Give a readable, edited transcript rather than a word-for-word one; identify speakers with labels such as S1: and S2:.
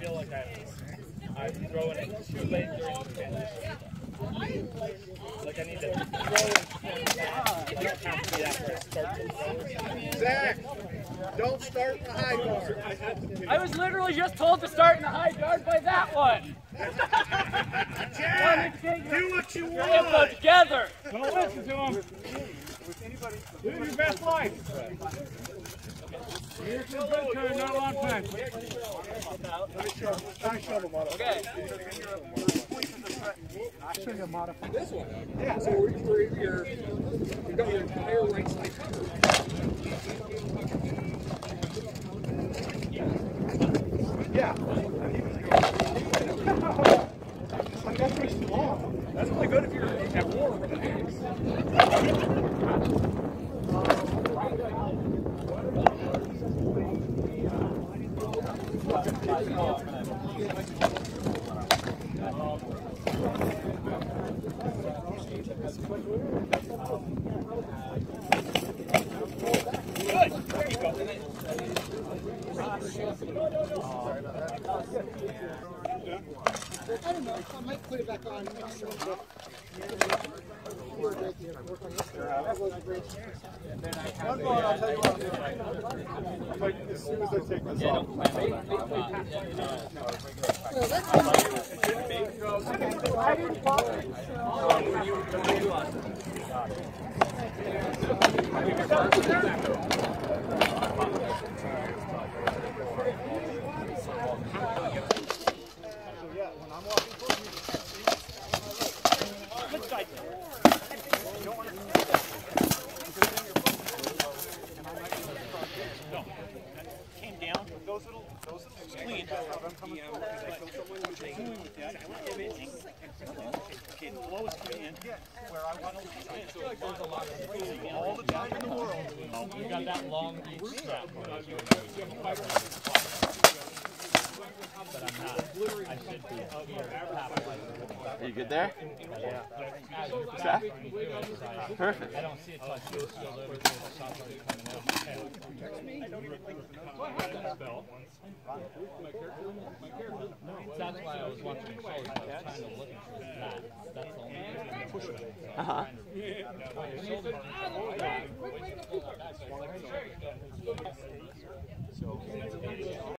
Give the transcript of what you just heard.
S1: feel like I'm throwing it too late during the finish. Like I need to throw it. Like it has to be after I start to throw.
S2: Zach, don't start in the high guard.
S3: I was literally just told to start in the high guard by that one.
S2: Jack, do what you
S3: Get them
S2: want.
S3: together.
S1: Don't listen to him. Live your best life. Here's the good turn, not a long time.
S2: Let me show them all.
S3: Okay.
S4: Actually, a modifier.
S5: This one. Yeah, so you've got your entire right side covered.
S2: Yeah. Like that's pretty long.
S5: That's only good if you're at war with an axe.
S4: I don't know. I might put it back on next time.
S2: One ball, I'll tell you what. Like, as soon as I take this off.
S4: Well, that's
S1: You got that long reach snap. But I'm not. I should be here.
S6: Are you good there?
S1: Yeah.
S6: Zach? Perfect.
S1: I don't see it till I see it still there. That's why I was watching the shoulders. I was trying to look for that. That's the only reason I'm pushing it.
S6: Uh-huh.